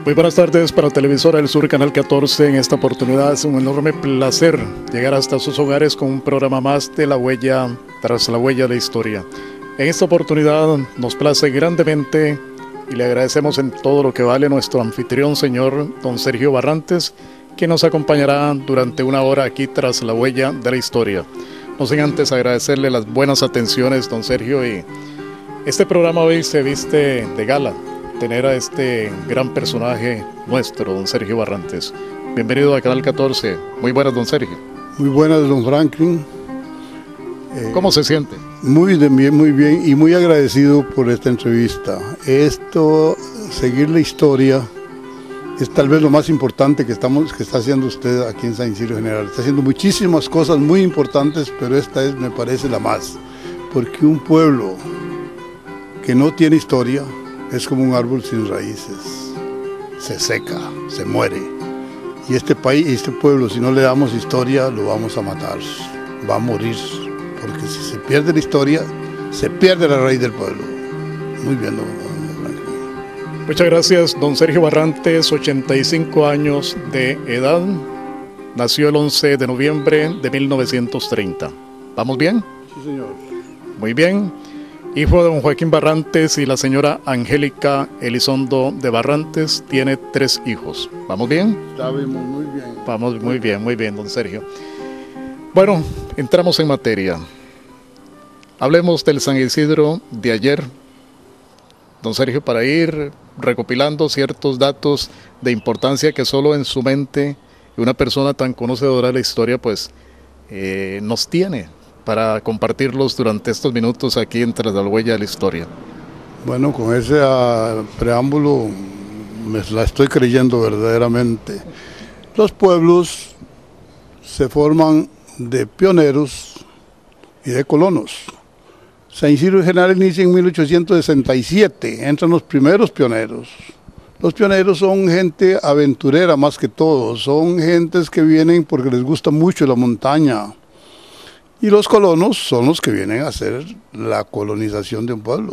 Muy buenas tardes para Televisora del Sur, Canal 14. En esta oportunidad es un enorme placer llegar hasta sus hogares con un programa más de La Huella, tras la huella de la historia. En esta oportunidad nos place grandemente y le agradecemos en todo lo que vale nuestro anfitrión, señor don Sergio Barrantes, que nos acompañará durante una hora aquí tras la huella de la historia. No sin antes agradecerle las buenas atenciones, don Sergio, y este programa hoy se viste de gala, tener a este gran personaje nuestro, don Sergio Barrantes. Bienvenido a Canal 14. Muy buenas, don Sergio. Muy buenas, don Franklin. ¿Cómo se siente? Muy bien y muy agradecido por esta entrevista. Seguir la historia, es tal vez lo más importante que está haciendo usted aquí en San Isidro General. Está haciendo muchísimas cosas muy importantes, pero esta es, me parece, la más. Porque un pueblo que no tiene historia es como un árbol sin raíces. Se seca, se muere. Y este pueblo, si no le damos historia, lo vamos a matar. Va a morir. Porque si se pierde la historia, se pierde la raíz del pueblo. Muy bien, don Franklin. Muchas gracias, don Sergio Barrantes, 85 años de edad. Nació el 11 de noviembre de 1930. ¿Vamos bien? Sí, señor. Muy bien. Hijo de don Joaquín Barrantes y la señora Angélica Elizondo de Barrantes. Tiene 3 hijos. ¿Vamos bien? Estamos muy bien. Vamos muy bien, don Sergio. Bueno, entramos en materia. Hablemos del San Isidro de ayer, don Sergio, para ir recopilando ciertos datos de importancia que solo en su mente una persona tan conocedora de la historia pues nos tiene para compartirlos durante estos minutos aquí en Tras la Huella de la Historia. Bueno, con ese preámbulo me la estoy creyendo verdaderamente. Los pueblos se forman de pioneros y de colonos. San Isidro General inicia en 1867, entran los primeros pioneros. Los pioneros son gente aventurera más que todo, son gentes que vienen porque les gusta mucho la montaña. Y los colonos son los que vienen a hacer la colonización de un pueblo.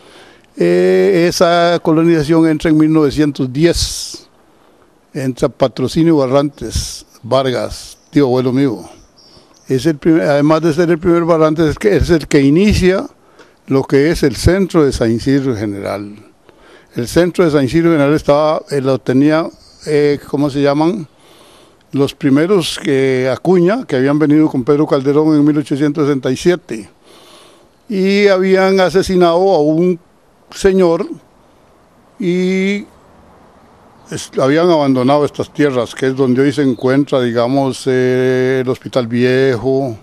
Esa colonización entra en 1910, entra Patrocinio Barrantes Vargas, tío abuelo mío. Además de ser el primer Barrantes, es el que inicia lo que es el centro de San Isidro General. El centro de San Isidro General lo tenía, ¿cómo se llaman? Los primeros Acuña, que habían venido con Pedro Calderón en 1867. Y habían asesinado a un señor y habían abandonado estas tierras, que es donde hoy se encuentra, digamos, el Hospital Viejo,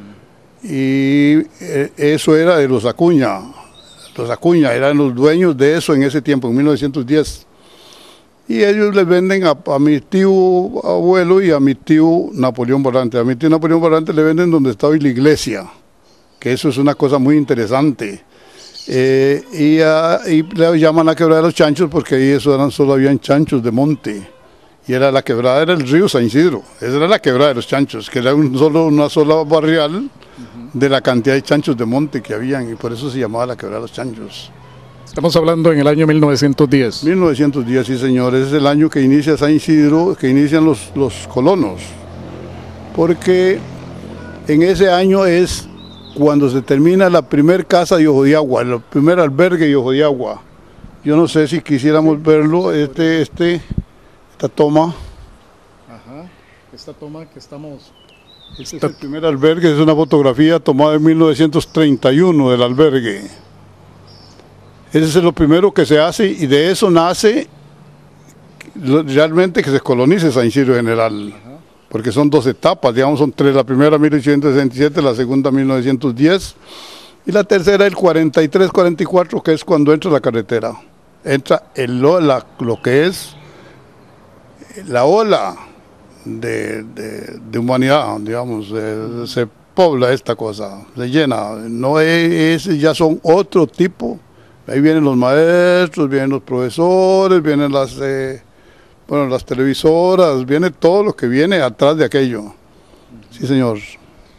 y eso era de los Acuña. Los Acuña eran los dueños de eso en ese tiempo, en 1910. Y ellos le venden a mi tío abuelo y a mi tío Napoleón Barrantes. A mi tío Napoleón Barrantes le venden donde está hoy la iglesia, que eso es una cosa muy interesante. Y le llaman la quebrada de los chanchos porque ahí solo habían chanchos de monte. Y la quebrada era el río San Isidro. Esa era la quebrada de los chanchos, que era una sola barrial de la cantidad de chanchos de monte que habían. Y por eso se llamaba la quebrada de los chanchos. Estamos hablando en el año 1910. 1910, sí, señores. Es el año que inicia San Isidro, que inician los colonos. Porque en ese año es cuando se termina la primer casa de Ojo de Agua, el primer albergue de Ojo de Agua. Yo no sé si quisiéramos verlo, esta toma. Ajá, esta toma que estamos... Este es el primer albergue, es una fotografía tomada en 1931 del albergue. Ese es lo primero que se hace y de eso nace realmente que se colonice San Isidro General. Ajá. Porque son 2 etapas, digamos, son 3, la primera 1867, la segunda 1910 y la tercera el 43-44, que es cuando entra la carretera. Entra lo que es la ola de humanidad, digamos, se pobla esta cosa, se llena, no ya son otro tipo. Ahí vienen los maestros, vienen los profesores, vienen las televisoras, viene todo lo que viene atrás de aquello. Sí, señor.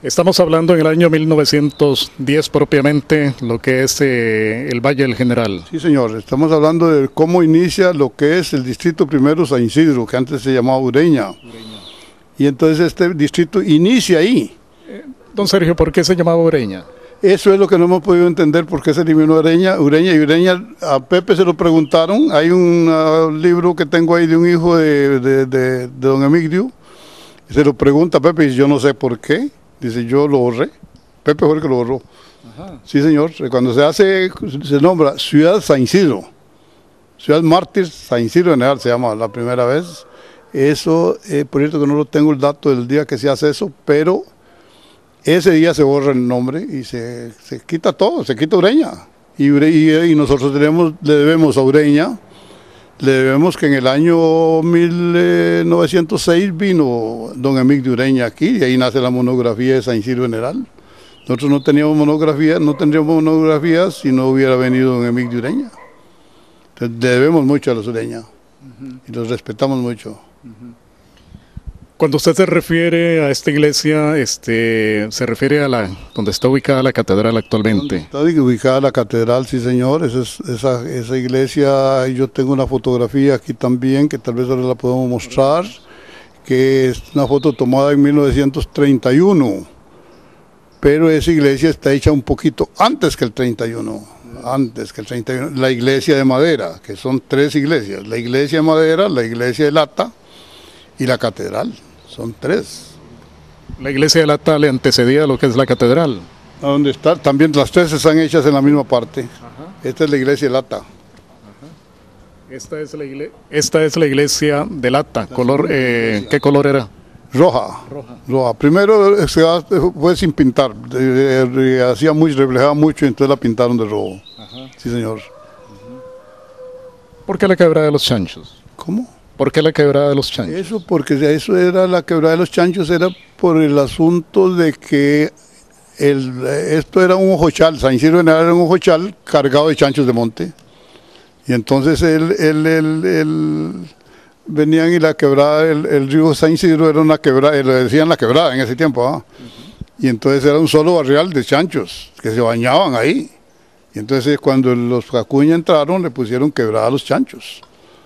Estamos hablando en el año 1910 propiamente, lo que es el Valle del General. Sí, señor, estamos hablando de cómo inicia lo que es el distrito primero San Isidro, que antes se llamaba Ureña. Y entonces este distrito inicia ahí. Don Sergio, ¿por qué se llamaba Ureña? Eso es lo que no hemos podido entender, por qué se eliminó Ureña. Ureña, a Pepe se lo preguntaron. Hay un libro que tengo ahí de un hijo de don Emigdio. Se lo pregunta a Pepe y dice, yo no sé por qué. Dice, yo lo borré. Pepe fue el que lo borró. Ajá. Sí, señor. Cuando se nombra Ciudad San Isidro, Ciudad Mártir San Isidro General se llama la primera vez. Eso, por cierto que no lo tengo el dato del día que se hace eso, pero ese día se borra el nombre y se quita todo, se quita Ureña. Y nosotros le debemos a Ureña, le debemos que en el año 1906 vino don Emigdio Ureña aquí, y ahí nace la monografía de San Isidro General. Nosotros no teníamos monografía, no tendríamos monografía si no hubiera venido don Emigdio Ureña. Entonces le debemos mucho a los Ureña y los respetamos mucho. Cuando usted se refiere a esta iglesia, se refiere a donde está ubicada la catedral actualmente. Donde está ubicada la catedral, sí señor, esa iglesia, yo tengo una fotografía aquí también, que tal vez ahora la podemos mostrar, que es una foto tomada en 1931, pero esa iglesia está hecha un poquito antes que el 31. La iglesia de madera, que son tres iglesias, la iglesia de madera, la iglesia de lata y la catedral, son tres. La iglesia de lata le antecedía a lo que es la catedral. A donde está, también las tres están hechas en la misma parte. Ajá. Esta es la iglesia de lata. Ajá. Esta es la iglesia de lata. Color, ¿qué color era? Roja. Primero fue sin pintar, reflejaba mucho y entonces la pintaron de rojo. Ajá. Sí, señor. ¿Por qué la quebrada de los Chanchos? ¿Cómo? ¿Por qué la quebrada de los Chanchos? Eso era la quebrada de los Chanchos, era por el asunto de que esto era un ojochal, San Isidro General era un ojochal cargado de chanchos de monte. Y entonces venían y la quebrada, el río San Isidro era una quebrada, le decían la quebrada en ese tiempo, ¿ah? Y entonces era un solo barrial de chanchos que se bañaban ahí. Y entonces cuando los Acuña entraron le pusieron quebrada a los chanchos.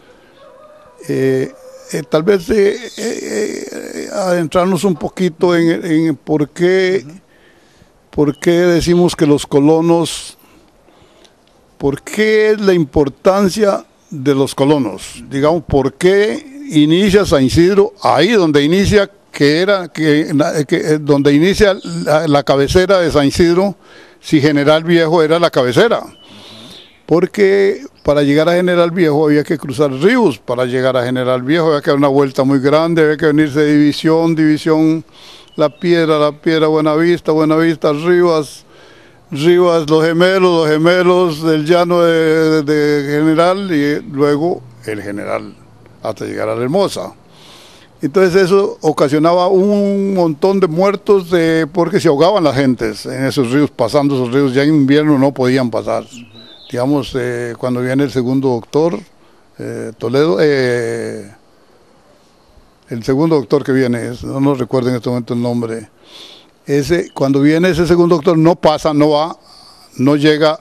Tal vez adentrarnos un poquito en por qué decimos que los colonos, por qué es la importancia de los colonos, digamos, por qué inicia San Isidro ahí donde inicia, donde inicia la cabecera de San Isidro, si General Viejo era la cabecera. Porque para llegar a General Viejo había que cruzar ríos, para llegar a General Viejo había que dar una vuelta muy grande, había que venirse de división, La Piedra, Buenavista, Rivas, los gemelos del llano de General y luego el General, hasta llegar a La Hermosa. Entonces eso ocasionaba un montón de muertos porque se ahogaban las gentes en esos ríos, pasando esos ríos, ya en invierno no podían pasar. Digamos, cuando viene el segundo doctor, Toledo, el segundo doctor que viene, no recuerdo en este momento el nombre, cuando viene ese segundo doctor no pasa, no llega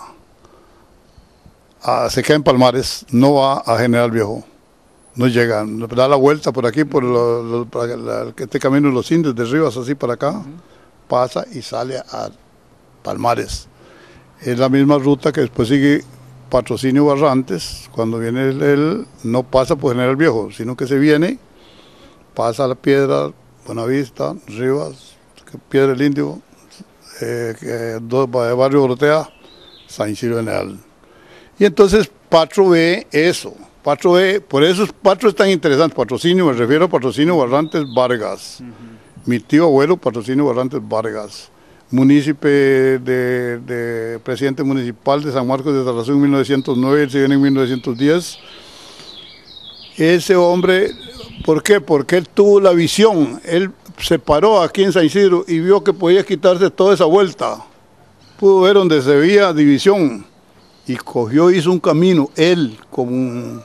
se queda en Palmares, no va a General Viejo, no llega, da la vuelta por aquí, por este camino de los indios, de Rivas así para acá, pasa y sale a Palmares. Es la misma ruta que después sigue Patrocinio Barrantes, cuando viene él no pasa por General Viejo, sino que se viene, pasa a La Piedra, Buenavista, Rivas, Piedra del Indio, Barrio Dorotea, San Isidro General. Y entonces Patro ve eso, por eso Patro es tan interesante, Patrocinio, me refiero a Patrocinio Barrantes Vargas, mi tío abuelo Patrocinio Barrantes Vargas, munícipe presidente municipal de San Marcos de Tarazú en 1909, él se viene en 1910. Ese hombre, ¿por qué? Porque él tuvo la visión, él se paró aquí en San Isidro y vio que podía quitarse toda esa vuelta, pudo ver donde se veía división y hizo un camino, él con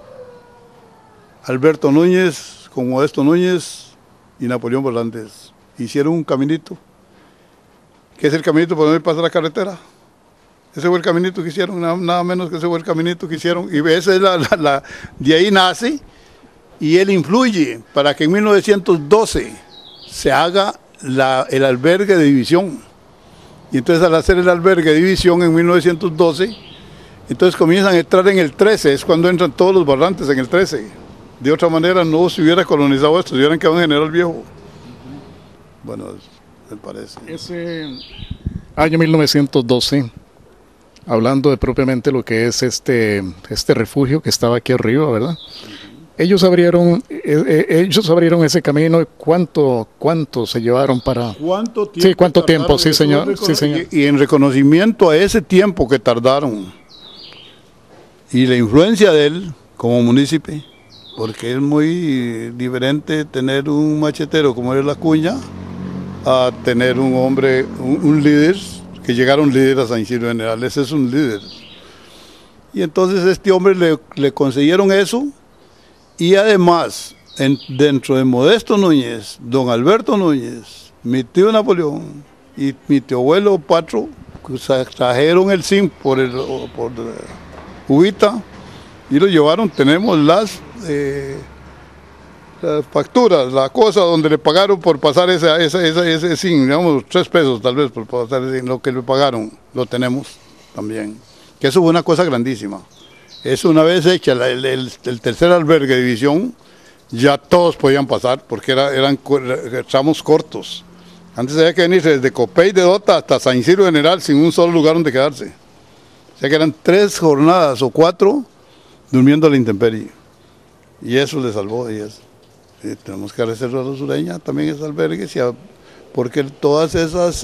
Alberto Núñez, con Modesto Núñez y Napoleón Volantes. hicieron un caminito, que es el caminito por donde pasa la carretera. Ese fue el caminito que hicieron, nada menos que ese fue el caminito que hicieron. Y esa es de ahí nace, y él influye para que en 1912 se haga el albergue de división. Y entonces al hacer el albergue de división en 1912, entonces comienzan a entrar en el 13, es cuando entran todos los barrantes en el 13. De otra manera no se hubiera colonizado esto, se hubieran quedado en General Viejo. Bueno, me parece. Ese año 1912, hablando de propiamente lo que es este refugio que estaba aquí arriba, ¿verdad? Ellos abrieron ese camino. ¿Cuánto se llevaron para...? ¿Cuánto tiempo? Sí, ¿cuánto tiempo? Sí, señor. Sí, señor. Y en reconocimiento a ese tiempo que tardaron y la influencia de él como munícipe, porque es muy diferente tener un machetero como era La Cuña a tener un hombre, un líder, que llegaron líderes a San Isidro General. Ese es un líder. Y entonces este hombre le concedieron eso, y además dentro de Modesto Núñez, don Alberto Núñez, mi tío Napoleón y mi tío abuelo Patro trajeron el zinc por Uvita y lo llevaron. Tenemos las facturas, la cosa donde le pagaron por pasar ese zinc, digamos 3 pesos tal vez por pasar lo que le pagaron, lo tenemos también. Que eso fue una cosa grandísima. Eso una vez hecha el tercer albergue de división, ya todos podían pasar porque eran tramos cortos. Antes había que venir desde Copey de Dota hasta San Isidro General sin un solo lugar donde quedarse. O sea que eran 3 jornadas o 4 durmiendo a la intemperie. Y eso le salvó. Y eso. Y tenemos que agradecerlo a los sureños también esos albergues, porque todas esas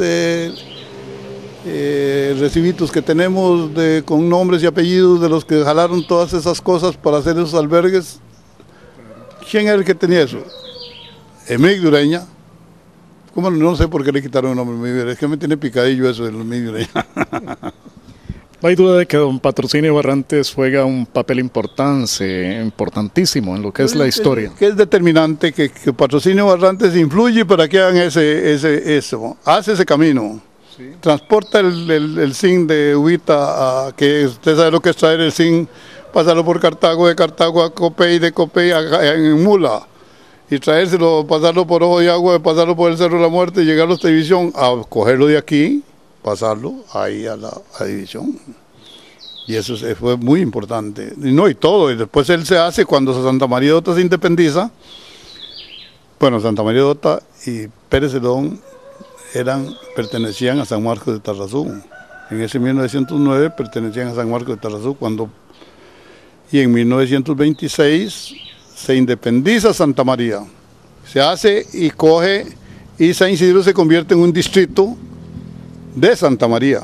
recibitos que tenemos con nombres y apellidos de los que jalaron todas esas cosas para hacer esos albergues, ¿quién era el que tenía eso? Emig Dureña. ¿Cómo? No sé por qué le quitaron el nombre Emig Dureña, es que me tiene picadillo eso del Emig Dureña. No hay duda de que don Patrocinio Barrantes juega un papel importantísimo en lo que es la historia. Que es determinante que Patrocinio Barrantes influye para que hagan eso, hace ese camino. Sí. Transporta el zinc de Uvita, que usted sabe lo que es traer el zinc, pasarlo por Cartago, de Cartago a Copey, de Copey en mula, y traérselo, pasarlo por Ojo de Agua, pasarlo por el Cerro de la Muerte, y llegarlo hasta División, a cogerlo de aquí, pasarlo ahí a División. Y eso fue muy importante. Y todo, y después él se hace cuando Santa María de Dota se independiza. Bueno, Santa María de Dota y Pérez Celedón pertenecían a San Marcos de Tarrazú. En ese 1909 pertenecían a San Marcos de Tarrazú, y en 1926 se independiza Santa María. Se hace y coge, y San Isidro se convierte en un distrito de Santa María.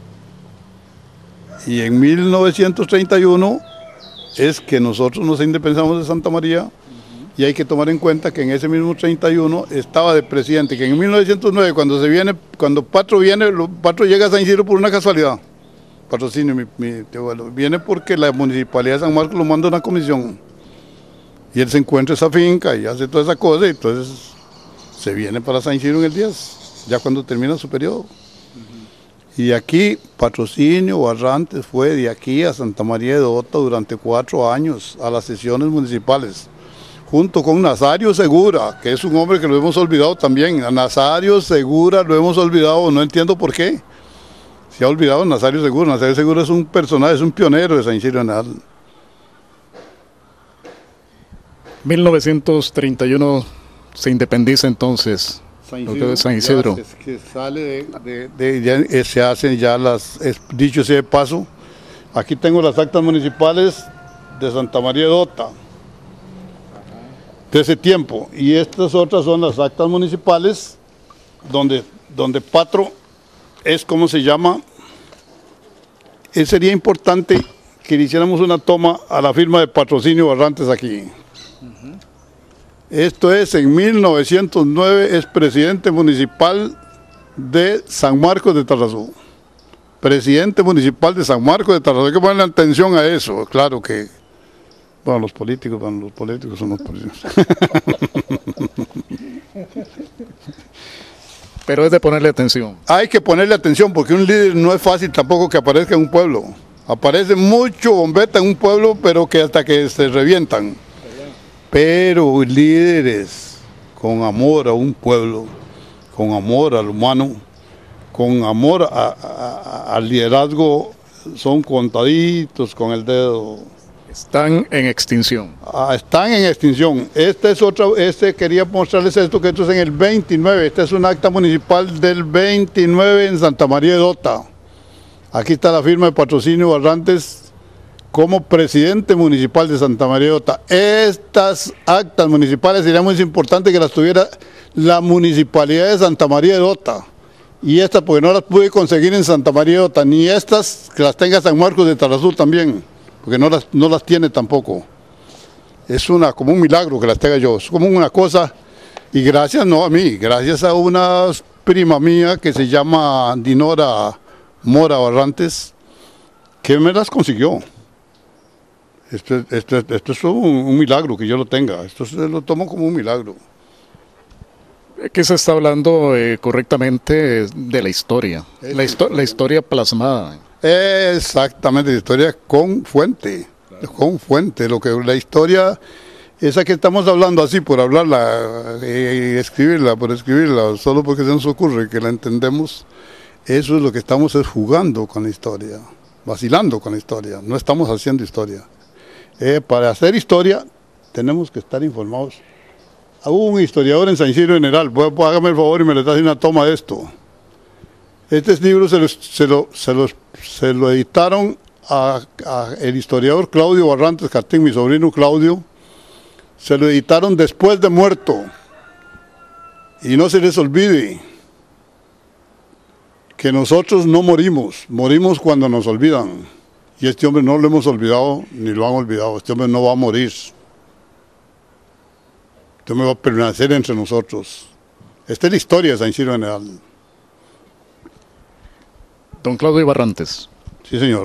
Y en 1931 es que nosotros nos independizamos de Santa María. Y hay que tomar en cuenta que en ese mismo 31 estaba de presidente, que en 1909 cuando Patro llega a San Isidro por una casualidad. Patrocinio, mi tío abuelo, viene porque la municipalidad de San Marcos lo manda a una comisión. Y él se encuentra esa finca y hace toda esa cosa, y entonces se viene para San Isidro en el 10, ya cuando termina su periodo. Y aquí Patrocinio Barrantes fue de aquí a Santa María de Dota durante 4 años a las sesiones municipales, junto con Nazario Segura, que es un hombre que lo hemos olvidado también. A Nazario Segura lo hemos olvidado, no entiendo por qué. Se ha olvidado Nazario Segura. Nazario Segura es un personaje, es un pionero de San Isidro General. 1931 se independiza entonces San Isidro. Es que sale se hacen ya dicho sea de paso, aquí tengo las actas municipales de Santa María de Dota, de ese tiempo, y estas otras son las actas municipales donde Patro es, ¿cómo se llama? Sería importante que le hiciéramos una toma a la firma de Patrocinio Barrantes aquí. Esto es, en 1909 es presidente municipal de San Marcos de Tarrazú. Presidente municipal de San Marcos de Tarrazú. Hay que ponerle atención a eso, claro que... Bueno, los políticos son los políticos. Pero es de ponerle atención. Hay que ponerle atención porque un líder no es fácil tampoco que aparezca en un pueblo. Aparece mucho bombeta en un pueblo, pero que hasta que se revientan. Pero líderes con amor a un pueblo, con amor al humano, con amor al liderazgo, son contaditos con el dedo. Están en extinción. Están en extinción. Quería mostrarles esto, que esto es en el 29. Este es un acta municipal del 29 en Santa María de Dota. Aquí está la firma de Patrocinio Barrantes como presidente municipal de Santa María de Dota. Estas actas municipales sería muy importante que las tuviera la municipalidad de Santa María de Dota. Y estas porque no las pude conseguir en Santa María de Dota, ni estas que las tenga San Marcos de Tarazú también, porque no las tiene tampoco. Es como un milagro que las tenga yo, es como una cosa, y gracias no a mí, gracias a una prima mía que se llama Dinora Mora Barrantes, que me las consiguió. Esto es un milagro que yo lo tenga, esto lo tomo como un milagro. Aquí se está hablando correctamente de la historia, la historia plasmada. Exactamente, la historia con fuente, claro. Con fuente, la historia, esa que estamos hablando así por hablarla, escribirla por escribirla, solo porque se nos ocurre que la entendemos, eso es lo que estamos jugando con la historia, vacilando con la historia, no estamos haciendo historia. Para hacer historia tenemos que estar informados. Hubo un historiador en San Isidro General, hágame el favor y me le trae una toma de esto. Este libro se lo editaron a el historiador Claudio Barrantes Cartín, mi sobrino Claudio, se lo editaron después de muerto. Y no se les olvide que nosotros no morimos, morimos cuando nos olvidan. Y este hombre no lo hemos olvidado, ni lo han olvidado, este hombre no va a morir. Este hombre va a permanecer entre nosotros. Esta es la historia de San Isidro General. Don Claudio Barrantes. Sí, señor.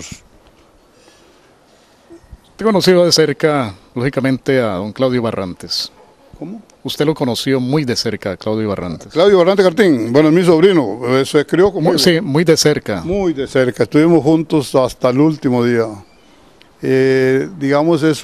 Usted conoció de cerca, lógicamente, a don Claudio Barrantes. ¿Cómo? Usted lo conoció muy de cerca, a Claudio Barrantes. Claudio Barrantes Cartín, bueno, es mi sobrino, se crió conmigo. Sí, muy de cerca. Muy de cerca, estuvimos juntos hasta el último día. Digamos, es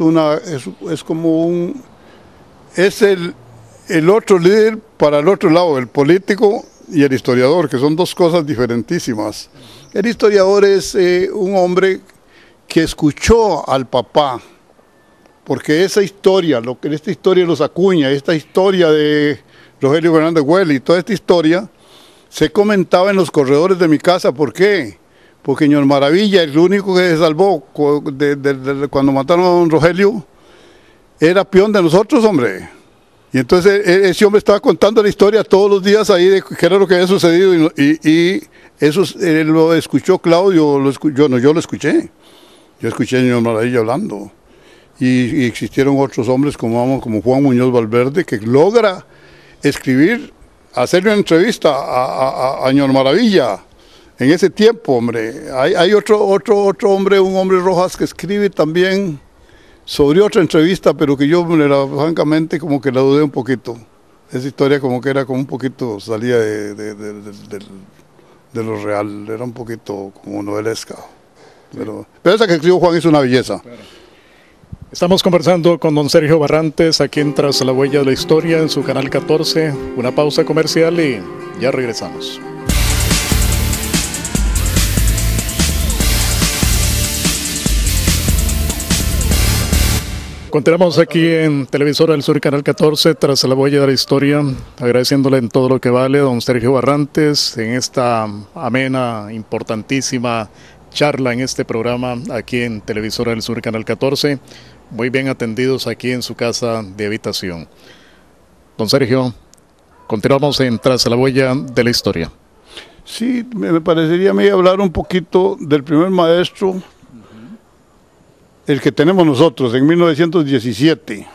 el otro líder para el otro lado, el político y el historiador, que son dos cosas diferentísimas. El historiador es un hombre que escuchó al papá, porque esta historia de los Acuña, esta historia de Rogelio Fernández Güell y toda esta historia se comentaba en los corredores de mi casa. ¿Por qué? Porque señor Maravilla, el único que se salvó cuando mataron a don Rogelio, era peón de nosotros, hombre. Y entonces ese hombre estaba contando la historia todos los días ahí de qué era lo que había sucedido y eso lo escuchó Claudio, yo lo escuché. Yo escuché al señor Maravilla hablando. Y existieron otros hombres como Juan Muñoz Valverde, que logra escribir, hacerle una entrevista a señor Maravilla en ese tiempo, hombre. Hay otro hombre, un hombre Rojas, que escribe también sobre otra entrevista, pero que yo, francamente, como que la dudé un poquito. Esa historia como que era como un poquito, salía de lo real, era un poquito como novelesca. Pero esa que escribió Juan es una belleza. Claro. Estamos conversando con don Sergio Barrantes, aquí en Tras la Huella de la Historia, en su canal 14. Una pausa comercial y ya regresamos. Continuamos aquí en Televisora del Sur, Canal 14, Tras la Huella de la Historia, agradeciéndole en todo lo que vale a don Sergio Barrantes en esta amena, importantísima charla en este programa aquí en Televisora del Sur, Canal 14, muy bien atendidos aquí en su casa de habitación. Don Sergio, continuamos en Tras la Huella de la Historia. Sí, me parecería a mí hablar un poquito del primer maestro, el que tenemos nosotros, en 1917. En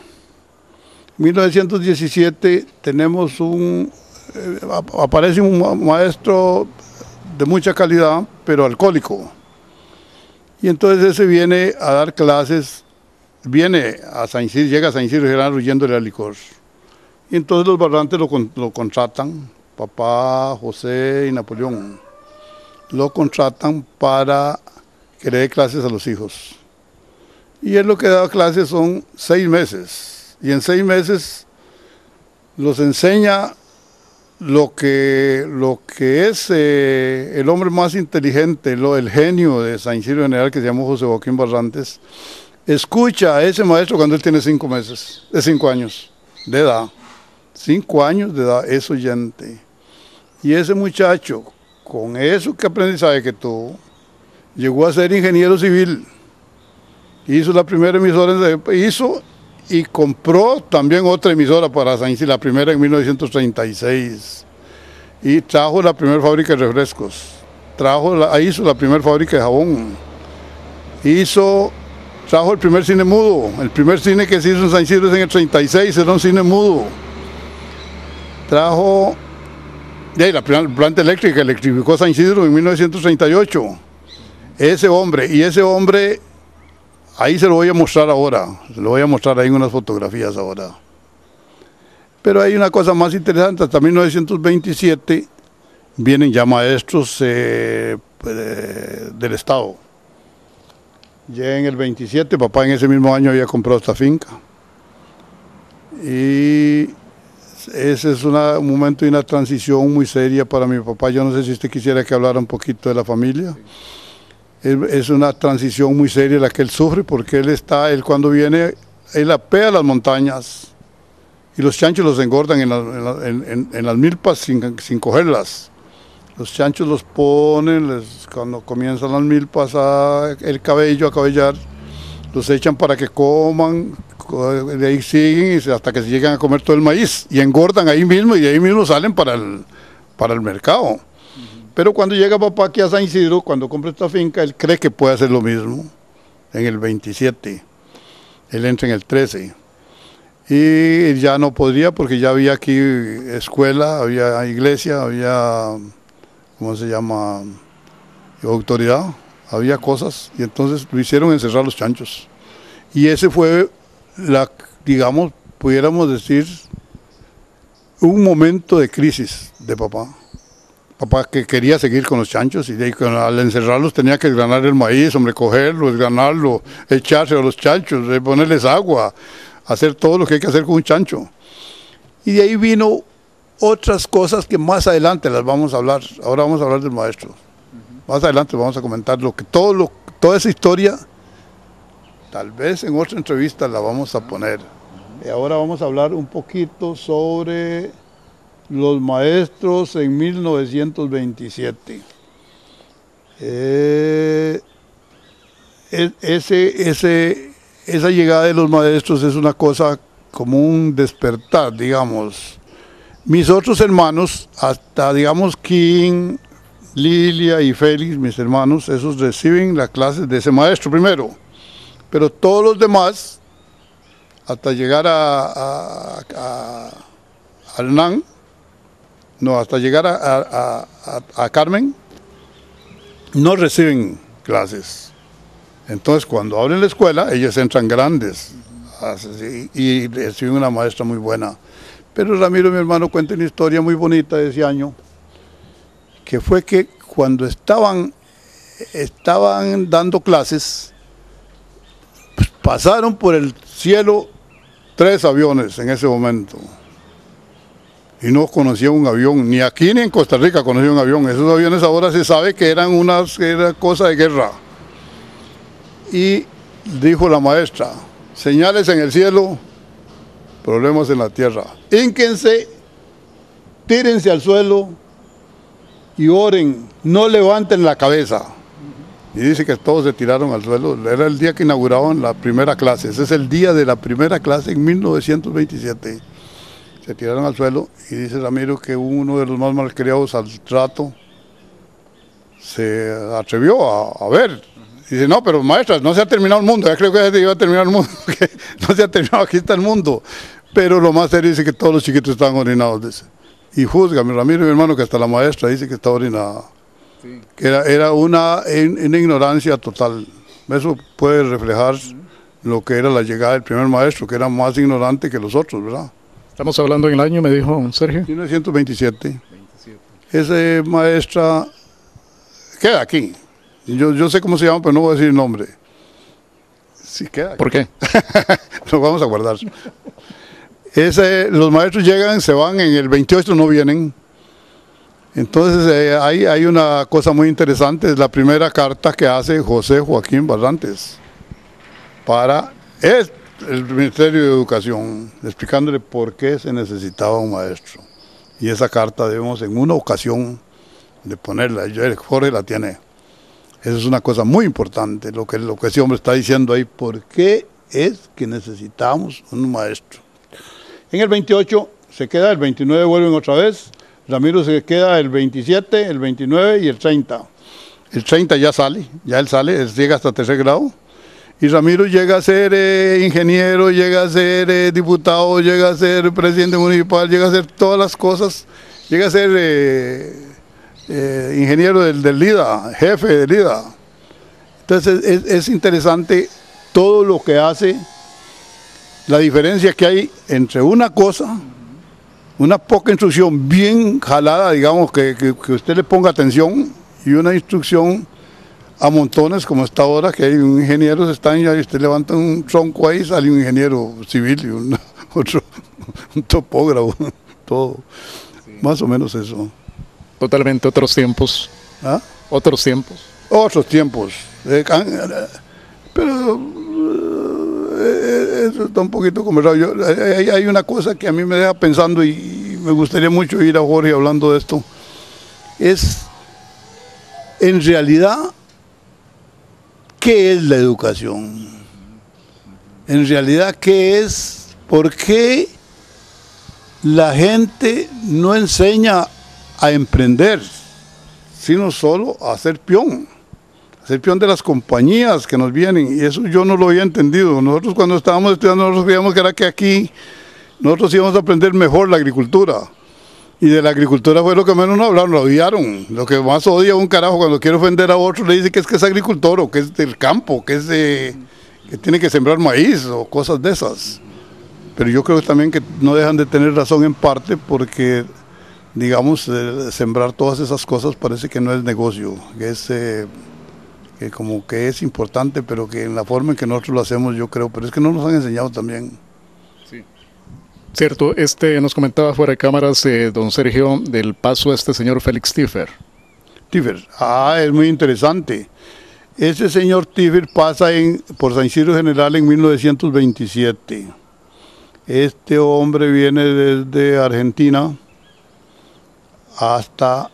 1917 tenemos aparece un maestro de mucha calidad, pero alcohólico. Y entonces ese viene a dar clases, llega a San Isidro General huyéndole al licor. Y entonces los Barrantes lo contratan papá José y Napoleón, lo contratan para que le dé clases a los hijos. Y él lo que daba clases son 6 meses. Y en 6 meses los enseña lo que es el hombre más inteligente, el genio de San Isidro General, que se llamó José Joaquín Barrantes. Escucha a ese maestro cuando él tiene 5 años de edad. 5 años de edad, es oyente. Y ese muchacho, con eso que aprendizaje que tuvo, llegó a ser ingeniero civil. Hizo la primera emisora, y compró también otra emisora para San Isidro, la primera en 1936. Y trajo la primera fábrica de refrescos. Hizo la primera fábrica de jabón. Trajo el primer cine mudo. El primer cine que se hizo en San Isidro es en el 36, era un cine mudo. Trajo la primera planta eléctrica, electrificó San Isidro en 1938. Ese hombre, ahí se lo voy a mostrar ahora, se lo voy a mostrar ahí en unas fotografías ahora. Pero hay una cosa más interesante, hasta 1927 vienen ya maestros del Estado. Ya en el 27, papá en ese mismo año había comprado esta finca. Y ese es un momento de una transición muy seria para mi papá. Yo no sé si usted quisiera que hablara un poquito de la familia. Es una transición muy seria la que él sufre, porque él cuando viene, él apea las montañas y los chanchos los engordan en las milpas sin cogerlas. Los chanchos los ponen, cuando comienzan las milpas el cabello a cabellar, los echan para que coman, de ahí siguen hasta que se llegan a comer todo el maíz y engordan ahí mismo, y de ahí mismo salen para el mercado. Pero cuando llega papá aquí a San Isidro, cuando compra esta finca, él cree que puede hacer lo mismo en el 27. Él entra en el 13. Y ya no podría, porque ya había aquí escuela, había iglesia, había, ¿cómo se llama?, autoridad, había cosas, y entonces lo hicieron encerrar los chanchos. Y ese fue, digamos, pudiéramos decir, un momento de crisis de papá. Papá que quería seguir con los chanchos, y al encerrarlos tenía que desgranar el maíz, cogerlo, desgranarlo, echarse a los chanchos, ponerles agua, hacer todo lo que hay que hacer con un chancho. Y de ahí vino otras cosas que más adelante las vamos a hablar. Ahora vamos a hablar del maestro. Más adelante vamos a comentar toda esa historia. Tal vez en otra entrevista la vamos a poner. Y ahora vamos a hablar un poquito sobre los maestros en 1927. Esa llegada de los maestros es una cosa como un despertar, digamos. Mis otros hermanos, hasta digamos King, Lilia y Félix, mis hermanos, esos reciben las clases de ese maestro primero. Pero todos los demás, hasta llegar a Hernán, hasta llegar a Carmen, no reciben clases. Entonces, cuando abren la escuela, ellos entran grandes y reciben una maestra muy buena. Pero Ramiro, mi hermano, cuenta una historia muy bonita de ese año, que fue que cuando estaban dando clases, pues pasaron por el cielo 3 aviones en ese momento. Y no conocía un avión, ni aquí ni en Costa Rica conocía un avión. Esos aviones ahora se sabe que era cosa de guerra. Y dijo la maestra: señales en el cielo, problemas en la tierra. Hínquense, tírense al suelo y oren, no levanten la cabeza. Y dice que todos se tiraron al suelo. Era el día que inauguraban la primera clase. Ese es el día de la primera clase en 1927. Se tiraron al suelo, y dice Ramiro que uno de los más malcriados al trato se atrevió a ver. Dice: no, pero maestras, no se ha terminado el mundo. Ya creo que ya se iba a terminar el mundo, porque no se ha terminado, aquí está el mundo. Pero lo más serio dice que todos los chiquitos estaban orinados. Dice. Y juzga, Ramiro, mi hermano, que hasta la maestra dice que está orinada. Sí. Que era una ignorancia total. Eso puede reflejar lo que era la llegada del primer maestro, que era más ignorante que los otros, ¿verdad? Estamos hablando en el año, me dijo Sergio. 1927. esa maestra queda aquí. Yo sé cómo se llama, pero no voy a decir el nombre. Sí, queda aquí. ¿Por qué? Lo vamos a guardar. Los maestros llegan, se van, en el 28 no vienen. Entonces hay una cosa muy interesante, es la primera carta que hace José Joaquín Barrantes para el Ministerio de Educación, explicándole por qué se necesitaba un maestro. Y esa carta debemos en una ocasión de ponerla, Jorge la tiene. Eso es una cosa muy importante, lo que ese hombre está diciendo ahí, por qué es que necesitamos un maestro. En el 28 se queda, el 29 vuelven otra vez, Ramiro se queda el 27, el 29 y el 30. El 30 ya él sale, llega hasta tercer grado. Y Ramiro llega a ser ingeniero, llega a ser diputado, llega a ser presidente municipal, llega a ser todas las cosas, llega a ser ingeniero del LIDA, jefe del LIDA. Entonces es interesante todo lo que hace, la diferencia que hay entre una cosa, una poca instrucción bien jalada, digamos, que usted le ponga atención, y una instrucción a montones, como está ahora, que hay un ingeniero, y usted levanta un tronco ahí, sale un ingeniero civil y un topógrafo, todo, sí. Más o menos eso. Totalmente otros tiempos. ¿Ah? Otros tiempos. Otros tiempos. Pero eso está un poquito conversado. Hay una cosa que a mí me deja pensando y me gustaría mucho ir a Jorge hablando de esto. Es, en realidad, ¿qué es la educación? En realidad, ¿qué es? ¿Por qué la gente no enseña a emprender, sino solo a ser peón de las compañías que nos vienen? Y eso yo no lo había entendido. Nosotros cuando estábamos estudiando, nosotros creíamos que era que aquí nosotros íbamos a aprender mejor la agricultura. Y de la agricultura fue lo que menos nos hablaron, lo odiaron. Lo que más odia un carajo cuando quiere ofender a otro, le dice que es agricultor, o que es del campo, que tiene que sembrar maíz o cosas de esas. Pero yo creo también que no dejan de tener razón en parte, porque digamos, sembrar todas esas cosas parece que no es negocio, que es que como que es importante, pero que en la forma en que nosotros lo hacemos, yo creo, pero es que no nos han enseñado también. Sí. Cierto, nos comentaba fuera de cámaras don Sergio del paso a este señor Félix Tiffer. Tiffer, es muy interesante. Ese señor Tiffer pasa por San Isidro General en 1927. Este hombre viene desde Argentina hasta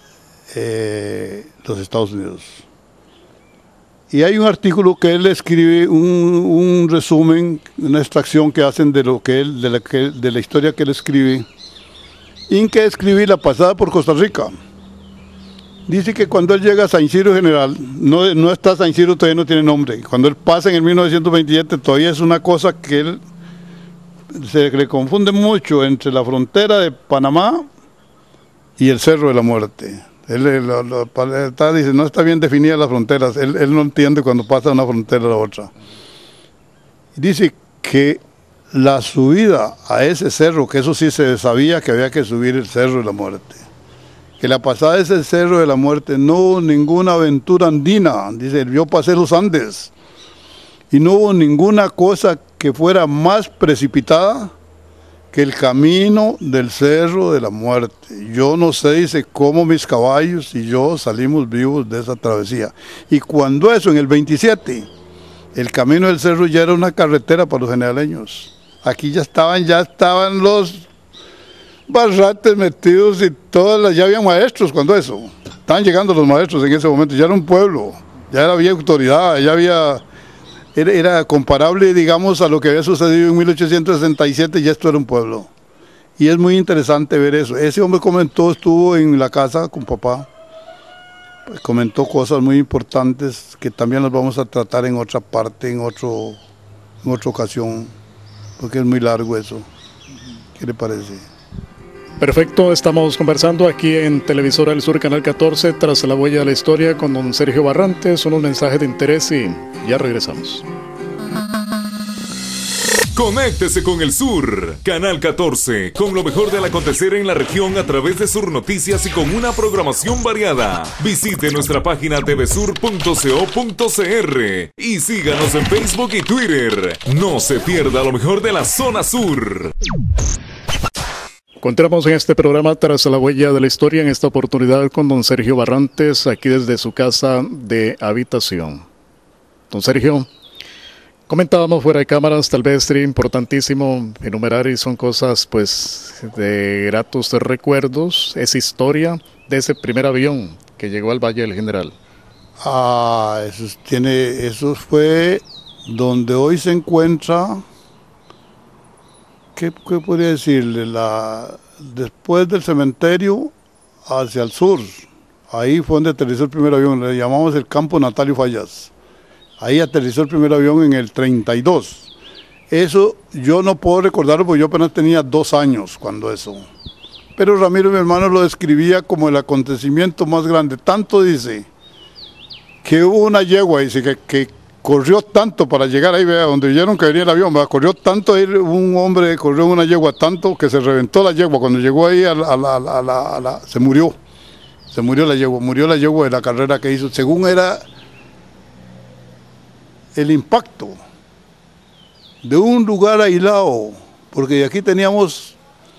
los Estados Unidos. Y hay un artículo que él escribe, un resumen, una extracción que hacen de la historia que él escribe, en que escribí la pasada por Costa Rica. Dice que cuando él llega a San Isidro General, no está San Isidro, todavía no tiene nombre. Cuando él pasa en el 1927, todavía es una cosa que él se le confunde mucho entre la frontera de Panamá y el Cerro de la Muerte. Él dice, no está bien definidas las fronteras, él no entiende cuando pasa de una frontera a la otra. Dice que la subida a ese cerro, que eso sí se sabía que había que subir el Cerro de la Muerte, que la pasada de ese Cerro de la Muerte no hubo ninguna aventura andina, dice, yo pasé los Andes, y no hubo ninguna cosa que fuera más precipitada que el camino del Cerro de la Muerte. Yo no sé, dice, cómo mis caballos y yo salimos vivos de esa travesía. Y cuando eso, en el 27, el camino del cerro ya era una carretera para los generaleños. Aquí ya estaban los barrates metidos y ya había maestros cuando eso. Estaban llegando los maestros en ese momento, ya era un pueblo, ya había autoridad, ya había... Era comparable, digamos, a lo que había sucedido en 1867, ya esto era un pueblo. Y es muy interesante ver eso. Ese hombre comentó, estuvo en la casa con papá, pues comentó cosas muy importantes que también las vamos a tratar en otra parte, en otra ocasión, porque es muy largo eso. ¿Qué le parece? Perfecto, estamos conversando aquí en Televisora del Sur, Canal 14, tras la huella de la historia, con don Sergio Barrantes, unos mensajes de interés y ya regresamos. Conéctese con el sur. Canal 14, con lo mejor del acontecer en la región a través de Sur Noticias y con una programación variada. Visite nuestra página tvsur.co.cr y síganos en Facebook y Twitter. No se pierda lo mejor de la zona sur. Encontramos en este programa Tras la Huella de la Historia, en esta oportunidad con don Sergio Barrantes, aquí desde su casa de habitación. Don Sergio, comentábamos fuera de cámaras, tal vez sería importantísimo enumerar, y son cosas pues de gratos recuerdos, esa historia de ese primer avión que llegó al Valle del General. Eso fue donde hoy se encuentra, ¿qué podría decirle? Después del cementerio hacia el sur, ahí fue donde aterrizó el primer avión, le llamamos el campo Natalio Fallas. Ahí aterrizó el primer avión en el 32. Eso yo no puedo recordarlo porque yo apenas tenía 2 años cuando eso. Pero Ramiro, mi hermano, lo describía como el acontecimiento más grande. Tanto dice que hubo una yegua, dice que corrió tanto para llegar ahí, vea, donde vieron que venía el avión, ¿verdad? Corrió tanto, un hombre corrió una yegua tanto que se reventó la yegua. Cuando llegó ahí se murió la yegua de la carrera que hizo. Según era el impacto de un lugar aislado, porque aquí teníamos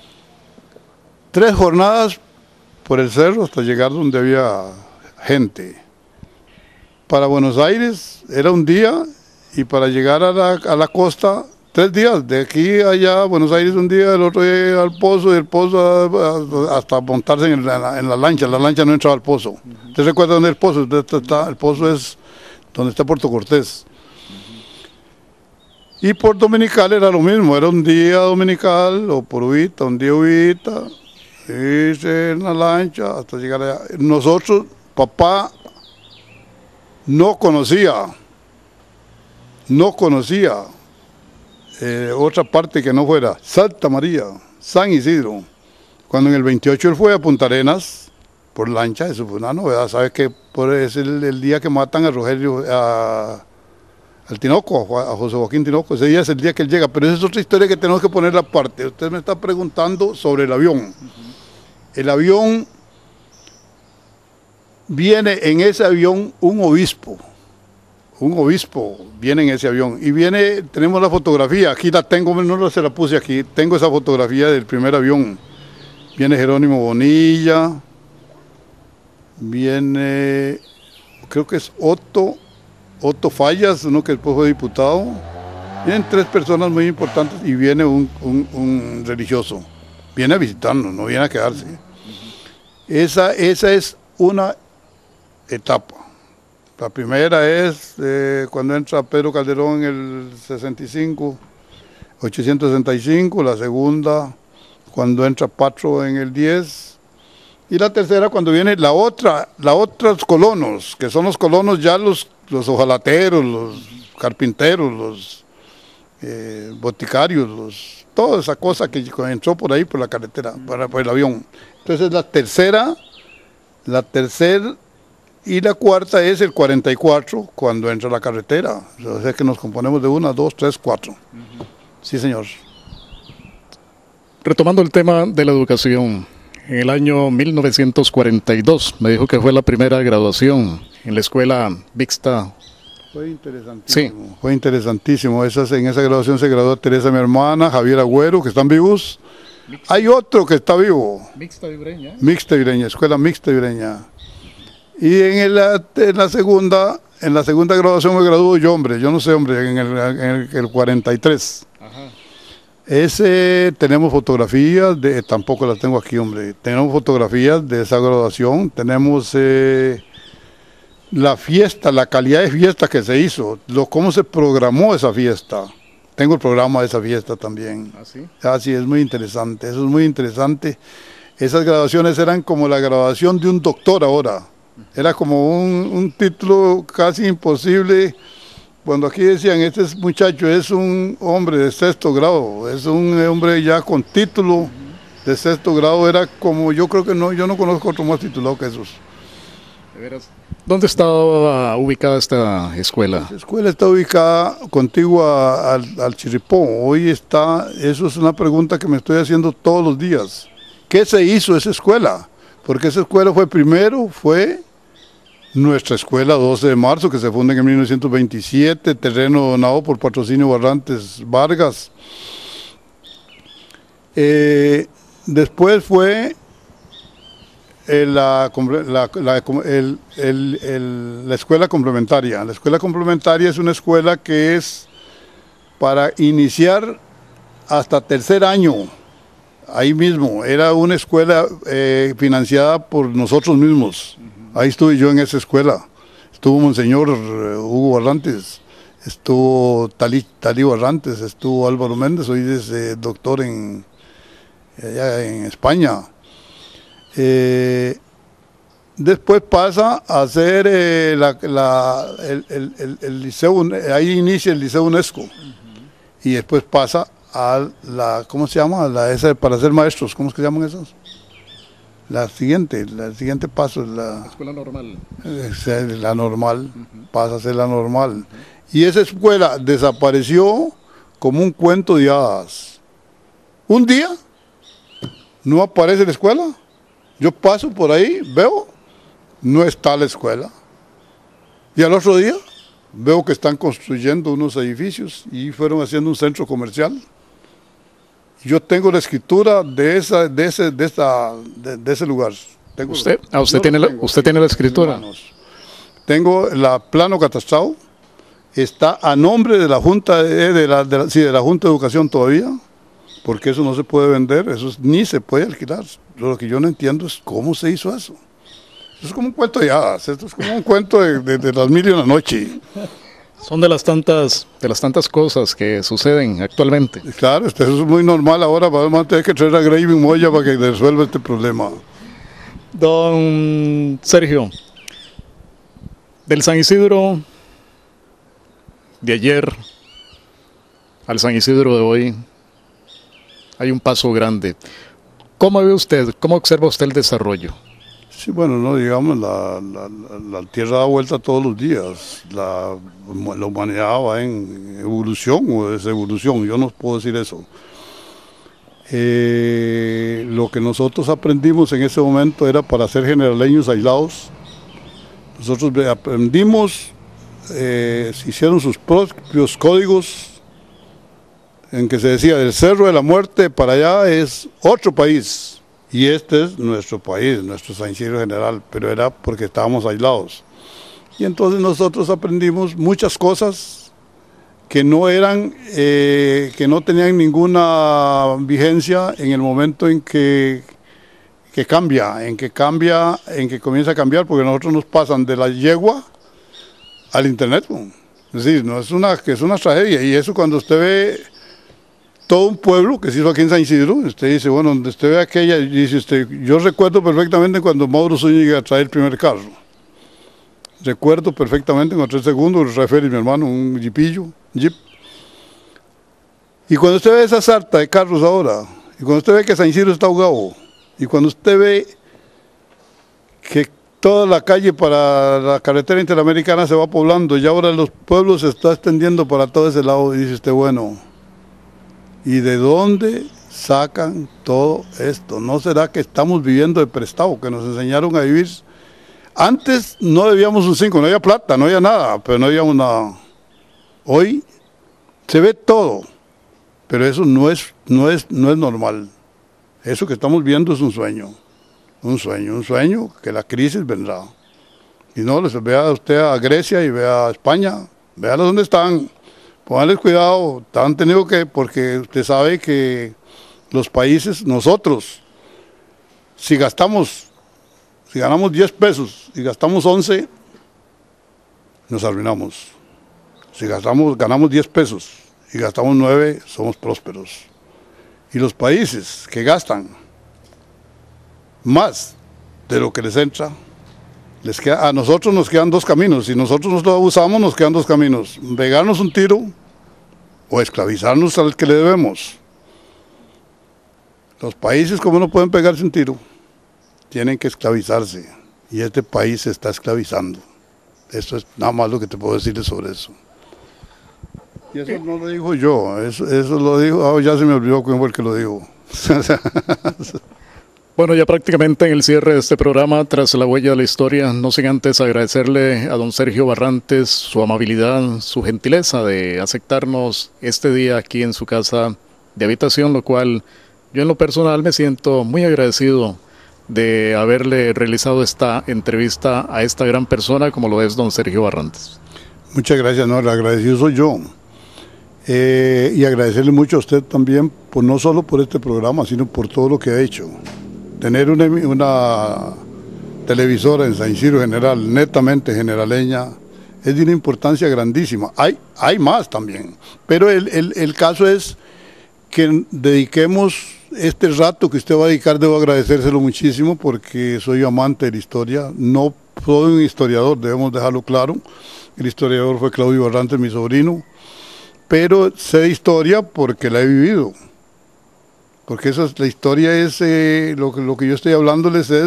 3 jornadas por el cerro hasta llegar donde había gente. Para Buenos Aires era un día, y para llegar a la costa 3 días, de aquí a allá a Buenos Aires un día, el otro día al pozo, y el pozo hasta montarse en la lancha no entraba al pozo. ¿Usted recuerda dónde es el pozo? El pozo es donde está Puerto Cortés. Y por Dominical era lo mismo, era un día dominical o por Ubita, un día Ubita, irse en la lancha hasta llegar allá. Nosotros, papá no conocía otra parte que no fuera Santa María, San Isidro. Cuando en el 28 él fue a Punta Arenas por lancha, eso fue una novedad. ¿Sabes que es el día que matan a Rogelio, al Tinoco, a José Joaquín Tinoco? Ese día es el día que él llega, pero esa es otra historia que tenemos que poner aparte. Usted me está preguntando sobre el avión. El avión, viene en ese avión un obispo viene en ese avión, y tenemos la fotografía, aquí la tengo, no se la puse aquí, tengo esa fotografía del primer avión. Viene Jerónimo Bonilla, viene, creo que es Otto Fallas, uno que después fue diputado. Vienen 3 personas muy importantes, y viene un religioso. Viene a visitarnos, no viene a quedarse. Esa es una etapa. La primera es cuando entra Pedro Calderón en el 865, la segunda cuando entra Patro en el 10, y la tercera cuando viene la otros colonos, que son los colonos ya los hojalateros, los carpinteros, los boticarios, toda esa cosa que entró por ahí por la carretera, por el avión. Entonces la tercera y la cuarta es el 44, cuando entra la carretera. O sea que nos componemos de 1, 2, 3, 4. Sí, señor. Retomando el tema de la educación, en el año 1942 me dijo que fue la primera graduación en la escuela mixta. Fue interesantísimo. Sí. Fue interesantísimo. En esa graduación se graduó Teresa, mi hermana, Javier Agüero, que están vivos. Hay otro que está vivo. Mixta Ibreña. Mixta Ibreña, escuela mixta Ibreña. Y en la segunda graduación me graduó yo, hombre. Yo no sé, hombre, en el 43. Ajá. Tenemos fotografías, tampoco las tengo aquí, hombre. Tenemos fotografías de esa graduación. Tenemos la fiesta, la calidad de fiesta que se hizo, cómo se programó esa fiesta. Tengo el programa de esa fiesta también. ¿Ah, sí? Ah, sí, es muy interesante, eso es muy interesante. Esas graduaciones eran como la graduación de un doctor ahora. Era como un título casi imposible. Cuando aquí decían, este muchacho es un hombre de 6º grado, es un hombre ya con título de 6º grado, era como, yo creo que no, yo no conozco otro más titulado que esos. De veras. ¿Dónde estaba ubicada esta escuela? La escuela está ubicada contigua al Chirripó. Hoy está, eso es una pregunta que me estoy haciendo todos los días. ¿Qué se hizo esa escuela? Porque esa escuela fue nuestra escuela 12 de marzo, que se funda en 1927, terreno donado por Patrocinio Barrantes Vargas. Después fue la escuela complementaria. La escuela complementaria es una escuela que es para iniciar hasta tercer año. Ahí mismo, era una escuela financiada por nosotros mismos. Ahí estuve yo en esa escuela. Estuvo Monseñor Hugo Barrantes, estuvo Talí Barrantes, estuvo Álvaro Méndez, hoy es doctor allá en España. Después pasa a hacer el liceo, ahí inicia el Liceo UNESCO. Y después pasa a ¿cómo se llama? Esa para ser maestros, ¿cómo es que se llaman esos? El siguiente paso es la escuela normal. La normal, pasa a ser la normal. Y esa escuela desapareció como un cuento de hadas. Un día no aparece la escuela. Yo paso por ahí, veo, no está la escuela. Y al otro día veo que están construyendo unos edificios y fueron haciendo un centro comercial. Yo tengo la escritura de ese lugar. ¿Usted tiene la escritura? Tengo el plano catastrado, está a nombre de la Junta de la Junta de Educación todavía, porque eso no se puede vender, ni se puede alquilar. Lo que yo no entiendo es cómo se hizo eso. Eso es como un cuento de hadas, esto es como un cuento de las 1001 noche. Son de las tantas cosas que suceden actualmente. Claro, eso es muy normal ahora, vamos a tener que traer a Graving Moya para que resuelva este problema. Don Sergio, del San Isidro de ayer al San Isidro de hoy hay un paso grande. ¿Cómo ve usted, cómo observa usted el desarrollo? Sí, bueno, no digamos, la Tierra da vuelta todos los días, la humanidad va en evolución o desevolución, yo no puedo decir eso. Lo que nosotros aprendimos en ese momento era para ser generaleños aislados. Nosotros aprendimos, se hicieron sus propios códigos en que se decía del Cerro de la Muerte para allá es otro país. Y este es nuestro país, nuestro San Isidro General, pero era porque estábamos aislados. Y entonces nosotros aprendimos muchas cosas que no tenían ninguna vigencia en el momento en que comienza a cambiar, porque nosotros nos pasan de la yegua al internet. Es decir, no es una tragedia, y eso cuando usted ve todo un pueblo que se hizo aquí en San Isidro, usted dice, bueno, donde usted ve aquella, dice usted, yo recuerdo perfectamente cuando Mauro Zúñiga trae el primer carro. Recuerdo perfectamente cuando trae el segundo, Rafael y mi hermano, un jeep. Y cuando usted ve esa sarta de carros ahora, y cuando usted ve que San Isidro está ahogado, y cuando usted ve que toda la calle para la carretera interamericana se va poblando, y ahora los pueblos se está extendiendo para todo ese lado, y dice usted, bueno, ¿y de dónde sacan todo esto? ¿No será que estamos viviendo de prestado, que nos enseñaron a vivir? Antes no debíamos un 5, no había plata, no había nada, pero no habíamos nada. Hoy se ve todo, pero eso no es normal. Eso que estamos viendo es un sueño que la crisis vendrá. Y no, vea usted a Grecia y vea a España, vea dónde están. Pónganles cuidado, han tenido que, porque usted sabe que los países, nosotros, si ganamos 10 pesos y gastamos 11, nos arruinamos. Si ganamos 10 pesos y gastamos 9, somos prósperos. Y los países que gastan más de lo que les entra, a nosotros nos quedan dos caminos. Si nosotros nos lo abusamos, nos quedan dos caminos: pegarnos un tiro o esclavizarnos al que le debemos. Los países, como no pueden pegarse un tiro, tienen que esclavizarse. y este país se está esclavizando. Eso es nada más lo que te puedo decir sobre eso. Y eso no lo digo yo, eso lo dijo, ya se me olvidó quién fue el que lo dijo. Bueno, ya prácticamente en el cierre de este programa, tras la huella de la historia, no sin antes agradecerle a don Sergio Barrantes su amabilidad, su gentileza de aceptarnos este día aquí en su casa de habitación, lo cual yo en lo personal me siento muy agradecido de haberle realizado esta entrevista a esta gran persona como lo es don Sergio Barrantes. Muchas gracias, no, el agradecido soy yo. Y agradecerle mucho a usted también, no solo por este programa, sino por todo lo que ha hecho. Tener una televisora en San Isidro General, netamente generaleña, es de una importancia grandísima. Hay más también, pero el caso es que dediquemos este rato que usted va a dedicar, debo agradecérselo muchísimo porque soy amante de la historia, no soy un historiador, debemos dejarlo claro. El historiador fue Claudio Barrantes, mi sobrino, pero sé de historia porque la he vivido. Porque la historia es, lo que yo estoy hablándoles es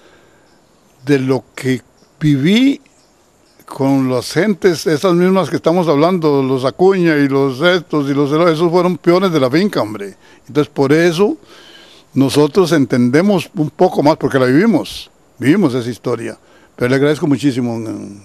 de lo que viví con las gentes, esas mismas que estamos hablando, los Acuña y los estos y los esos fueron peones de la finca, hombre. Entonces por eso nosotros entendemos un poco más, porque la vivimos esa historia. Pero le agradezco muchísimo,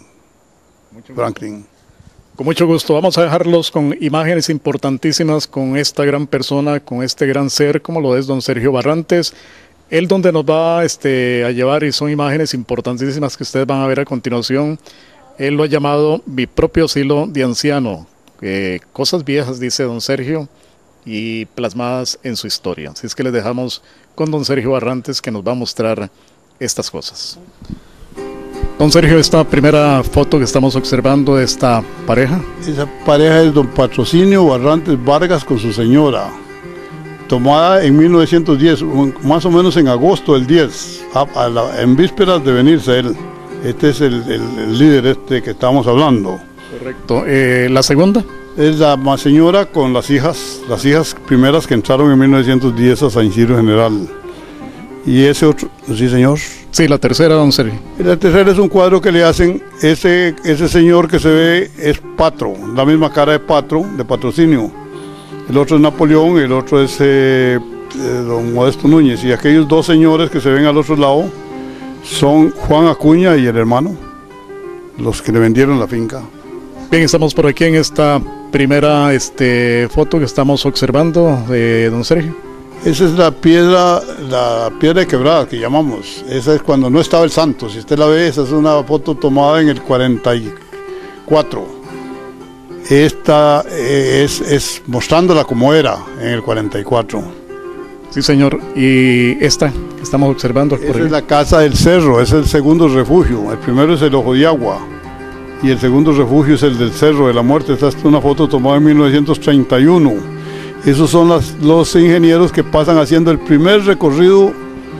Franklin. Con mucho gusto, vamos a dejarlos con imágenes importantísimas con esta gran persona, con este gran ser como lo es don Sergio Barrantes. Él donde nos va a llevar, y son imágenes importantísimas que ustedes van a ver a continuación. Él lo ha llamado mi propio asilo de anciano. Cosas viejas, dice don Sergio, y plasmadas en su historia. Así es que les dejamos con don Sergio Barrantes, que nos va a mostrar estas cosas. Don Sergio, esta primera foto que estamos observando de esta pareja. Esa pareja es don Patrocinio Barrantes Vargas con su señora, tomada en 1910, más o menos en agosto del 10, en vísperas de venirse él. Este es el líder que estamos hablando. Correcto. ¿La segunda? Es la señora con las hijas primeras que entraron en 1910 a San Isidro General. Y ese otro, sí señor. Sí, la tercera, don Sergio. La tercera es un cuadro que le hacen, ese señor que se ve es Patro, la misma cara de Patro, de Patrocinio. El otro es Napoleón, el otro es don Modesto Núñez. Y aquellos dos señores que se ven al otro lado son Juan Acuña y el hermano, los que le vendieron la finca. Bien, estamos por aquí en esta primera foto que estamos observando de don Sergio. Esa es la piedra de quebrada que llamamos. Esa es cuando no estaba el santo. Si usted la ve, esa es una foto tomada en el 44. Esta es mostrándola como era en el 44. Sí, señor. Y esta que estamos observando. Esa es la casa del cerro, es el segundo refugio. El primero es el Ojo de Agua y el segundo refugio es el del Cerro de la Muerte. Esta es una foto tomada en 1931. Esos son los ingenieros que pasan haciendo el primer recorrido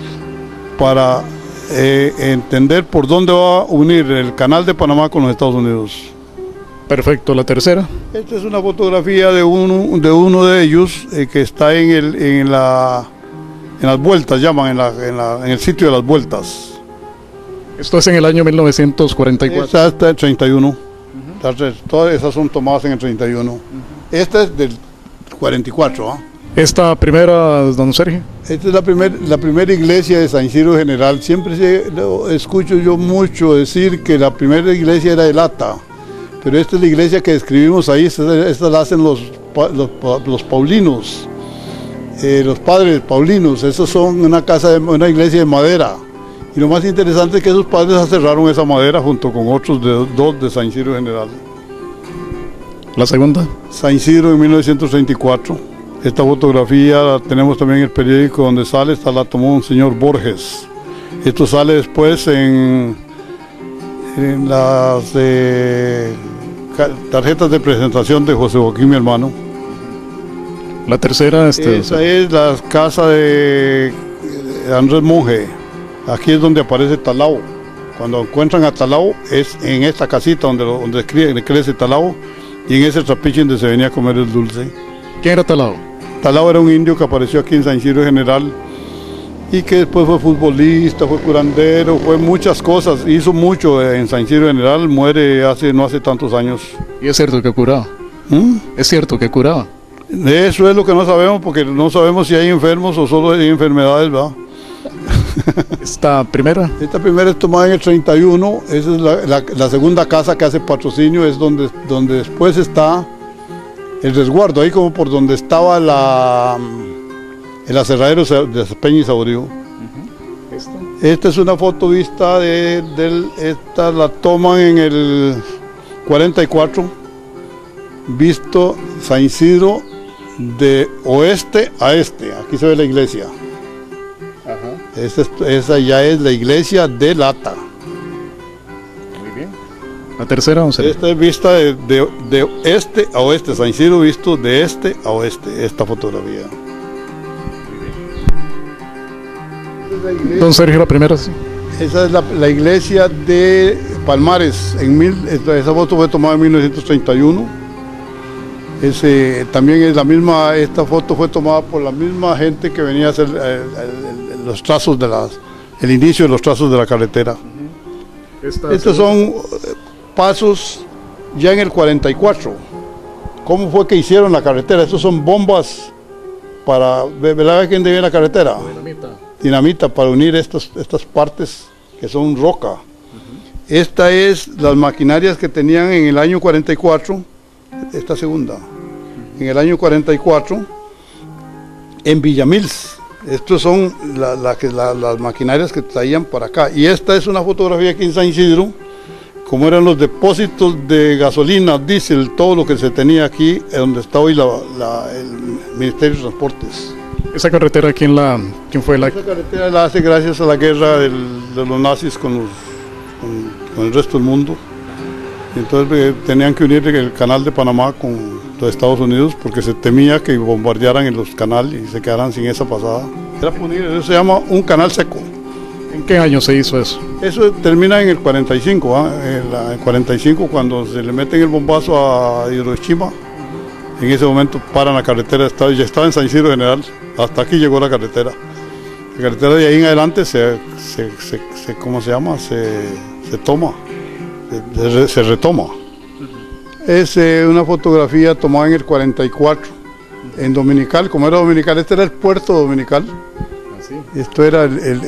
para entender por dónde va a unir el Canal de Panamá con los Estados Unidos. Perfecto, ¿la tercera? Esta es una fotografía de uno de ellos que está en las vueltas, llaman, en el sitio de las vueltas. Esto es en el año 1944. Esta está en el 31. Todas esas son tomadas en el 31. Esta es del 44. Esta primera, don Sergio. Esta es la primera iglesia de San Isidro General. Siempre escucho yo mucho decir que la primera iglesia era de lata, pero esta es la iglesia que describimos ahí. Esta la hacen los paulinos, los padres paulinos. Esos son una iglesia de madera. Y lo más interesante es que esos padres aserraron esa madera junto con otros dos de San Isidro General. ¿La segunda? San Isidro en 1934. Esta fotografía la tenemos también en el periódico donde sale. Esta la tomó un señor Borges. Esto sale después en las tarjetas de presentación de José Joaquín, mi hermano. La tercera. Esa es la casa de Andrés Monge. Aquí es donde aparece Talao. Cuando encuentran a Talao es en esta casita donde crece Talao, y en ese trapiche donde se venía a comer el dulce. ¿Quién era Talao? Talao era un indio que apareció aquí en San Isidro General y que después fue futbolista, fue curandero, fue muchas cosas, hizo mucho en San Isidro General, muere no hace tantos años. ¿Y es cierto que curaba? ¿Es cierto que curaba? Eso es lo que no sabemos, porque no sabemos si hay enfermos o solo hay enfermedades, ¿verdad? ¿Esta primera? Esta primera es tomada en el 31, esa es la segunda casa que hace patrocinio, es donde después está el resguardo, ahí como por donde estaba el aserradero de Peña y Saborío. Esta es una foto vista esta la toman en el 44, visto San Isidro de oeste a este, aquí se ve la iglesia. Esa ya es la iglesia de Lata. Muy bien. ¿La tercera? Esta es vista de este a oeste, San Isidro visto de este a oeste, esta fotografía. Don Sergio, la primera, sí. Esa es la iglesia de Palmares, esa foto fue tomada en 1931. También es la misma, esta foto fue tomada por la misma gente que venía a hacer los trazos el inicio de los trazos de la carretera. Estos son pasos ya en el 44. ¿Cómo fue que hicieron la carretera? Estos son bombas para, ¿verdad quién viene la carretera? Dinamita para unir estas partes que son roca. Esta es las maquinarias que tenían en el año 44, esta segunda, en el año 44, en Villamils. Estos son las maquinarias que traían para acá. Y esta es una fotografía aquí en San Isidro, como eran los depósitos de gasolina, diésel, todo lo que se tenía aquí, donde está hoy el Ministerio de Transportes. ¿Esa carretera quién fue la? Esa carretera la hace gracias a la guerra de los nazis con el resto del mundo. Entonces tenían que unir el canal de Panamá con los Estados Unidos porque se temía que bombardearan en los canales y se quedaran sin esa pasada. Eso se llama un canal seco. ¿En qué año se hizo eso? Eso termina en el 45, en el 45 cuando se le meten el bombazo a Hiroshima. En ese momento paran la carretera, ya estaba en San Isidro General, hasta aquí llegó la carretera. La carretera de ahí en adelante ¿cómo se llama? Se toma, se retoma. Es una fotografía tomada en el 44, en Dominical, como era Dominical, este era el puerto Dominical. Esto era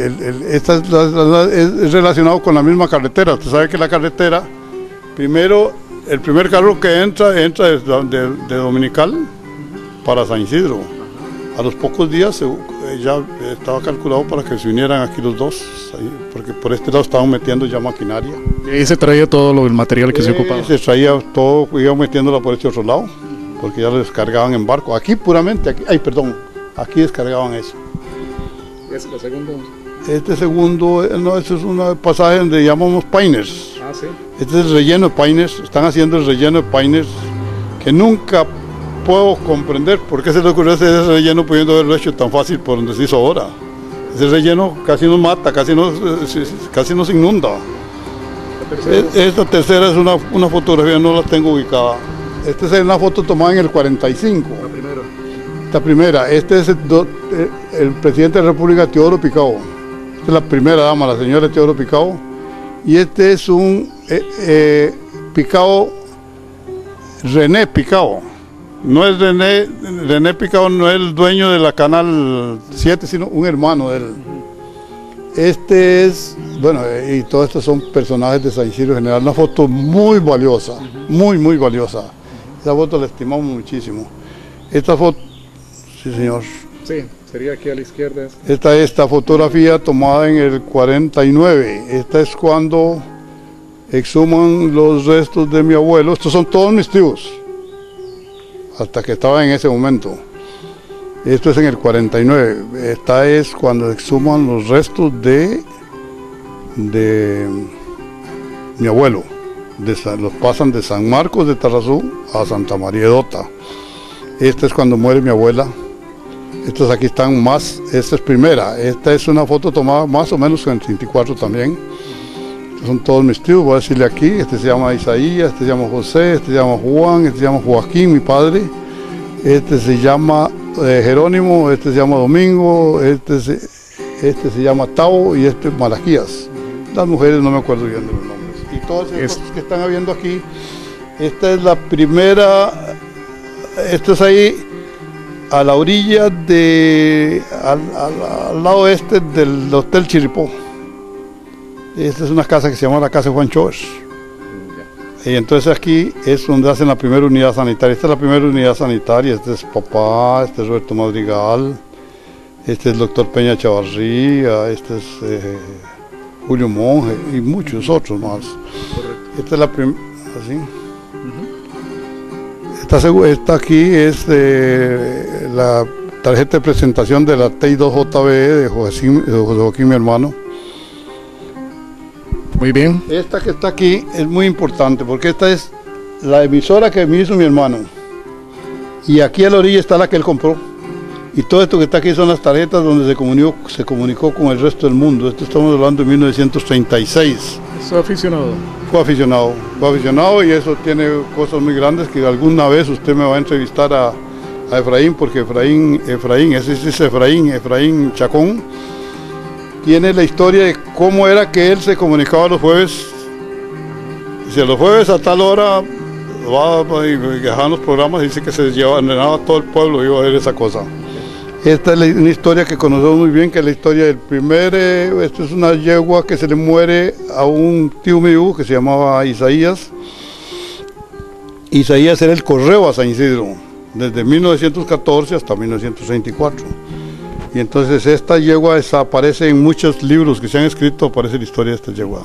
es relacionado con la misma carretera. Usted sabe que la carretera, primero, el primer carro que entra de Dominical para San Isidro. A los pocos días ya estaba calculado para que se unieran aquí los dos, porque por este lado estaban metiendo ya maquinaria. Y ahí se traía todo el material que se ocupaba. Se traía todo, iban metiéndola por este otro lado, porque ya lo descargaban en barco. Aquí puramente, aquí descargaban eso. ¿Es la segunda? Este segundo, no, este es un pasaje donde llamamos Painers. Ah, sí. Este es el relleno de Painers, están haciendo el relleno de Painers, que nunca puedo comprender por qué se le ocurrió hacer ese relleno pudiendo haberlo hecho tan fácil por donde se hizo ahora. Ese relleno casi nos mata, casi nos inunda. Esta tercera es una fotografía, no la tengo ubicada. Esta es una foto tomada en el 45. La primera. Esta primera, este es el presidente de la República, Teodoro Picao. Esta es la primera dama, la señora Teodoro Picao. Y este es un Picao, René Picao. No es René Picao, no es el dueño de la Canal 7, sino un hermano de él. Este es, bueno, y todos estos son personajes de San Isidro General. Una foto muy valiosa, muy valiosa. Esa foto la estimamos muchísimo. Esta foto, sí señor. Sí, sería aquí a la izquierda. Esta fotografía tomada en el 49. Esta es cuando exhuman los restos de mi abuelo. Estos son todos mis tíos, hasta que estaba en ese momento. Esto es en el 49. Esta es cuando exhuman los restos de mi abuelo. Los pasan de San Marcos de Tarrazú a Santa María de Dota. Esta es cuando muere mi abuela. Estas aquí están más, esta es primera. Esta es una foto tomada más o menos en el 34 también. Estos son todos mis tíos, voy a decirle aquí. Este se llama Isaías, este se llama José, este se llama Juan, este se llama Joaquín, mi padre. Este se llama Jerónimo, este se llama Domingo, este se llama Tavo y este Malaquías. Las mujeres no me acuerdo bien de los nombres. Y todos estos que están habiendo aquí, esta es la primera, esto es ahí a la orilla al lado este del Hotel Chirripó. Esta es una casa que se llama la Casa de Juan Chores. Y entonces aquí es donde hacen la primera unidad sanitaria. Esta es la primera unidad sanitaria. Este es papá, este es Roberto Madrigal, este es el doctor Peña Chavarría, este es Julio Monge y muchos otros más. Correcto. Esta es la primera, así. Esta aquí es la tarjeta de presentación de la TI2JB de José Joaquín, mi hermano. Muy bien. Esta que está aquí es muy importante porque esta es la emisora que me hizo mi hermano. Y aquí a la orilla está la que él compró. Y todo esto que está aquí son las tarjetas donde se comunicó con el resto del mundo. Esto estamos hablando de 1936. ¿Fue aficionado? Fue aficionado y eso tiene cosas muy grandes que alguna vez usted me va a entrevistar a Efraín, porque Efraín, ese es Efraín Chacón, tiene la historia de cómo era que él se comunicaba los jueves. Dice, los jueves a tal hora va y dejaban los programas, dice que se llevaba todo el pueblo, iba a ver esa cosa. Esta es una historia que conocemos muy bien, que es la historia del primer, esto es una yegua que se le muere a un tío mío que se llamaba Isaías. Isaías era el correo a San Isidro, desde 1914 hasta 1934. Y entonces esta yegua aparece en muchos libros que se han escrito, aparece la historia de esta yegua.